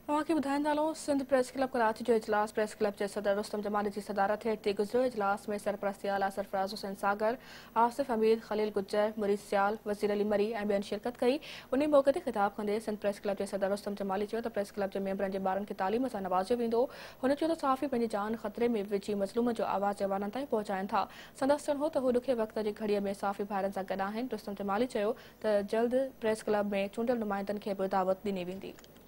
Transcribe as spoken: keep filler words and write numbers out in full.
अवांखे ॿुधाईंदा हलूं Sindh press club Karachi जो इजलास प्रेस क्लब जे सदर रुस्तम जमाली जी सदारत हेठि थी गुज़रियो। इजलास में सरपरस्ती आला सरफराज़ हुसैन सागर, आसिफ हमीद, खलील गुज्जर, मुरीद सियाल, वज़ीर अली मरी ऐं ॿियनि शिरकत कई। उन मौक़े ते ख़िताब कंदे सिंध प्रेस क्लब जे सदर रुस्तम जमाली चयो त प्रेस क्लब जे मेंबरनि जे ॿारनि खे तालीम सां नवाज़ियो वेंदो। हुन चयो त सहाफ़ी पंहिंजी जान ख़तरे में विझी मज़लूम जो आवाज़ जवाननि ताईं पहुचाइनि था। संदसि चवणो हो त हू ॾुखे वक़्त जी घड़ीअ में सहाफ़ी भाइरनि सां गॾु आहिनि। रुस्तम जमाली चयो त जल्द प्रेस क्लब में चूंडियल नुमाइंदनि खे बि दावत ॾिनी वेंदी।